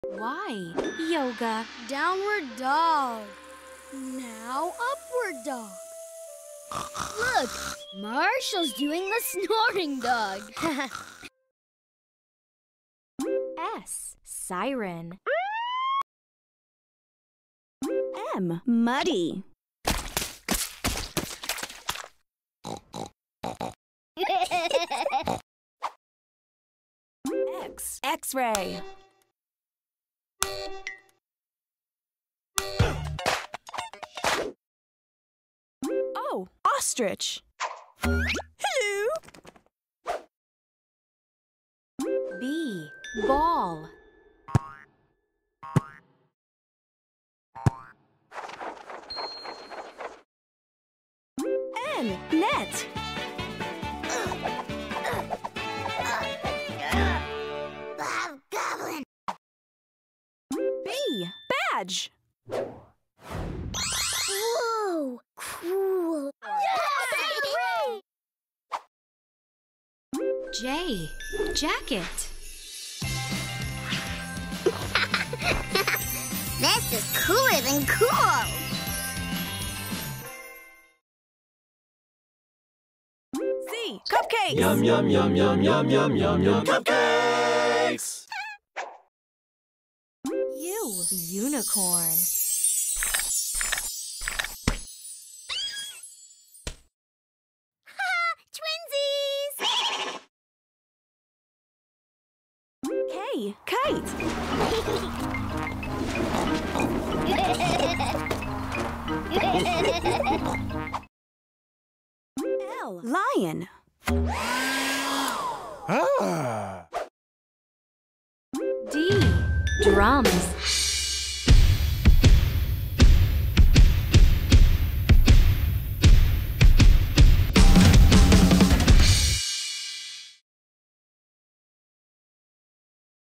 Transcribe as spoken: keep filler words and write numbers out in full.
Y. Yoga. Downward dog. Now upward dog. Look, Marshall's doing the snoring dog. S. Siren. M. Muddy. X. X-ray. Oh, ostrich. Hello. B. Ball. N. Net. Goblin. B. Badge. Whoa, cool. J. Jacket. This is cooler than cool. C. Cupcakes. Yum, yum, yum, yum, yum, yum, yum, yum, cupcakes! U. Unicorn. Twinsies. K. Kite. L. Lion. Ah! D. Drums.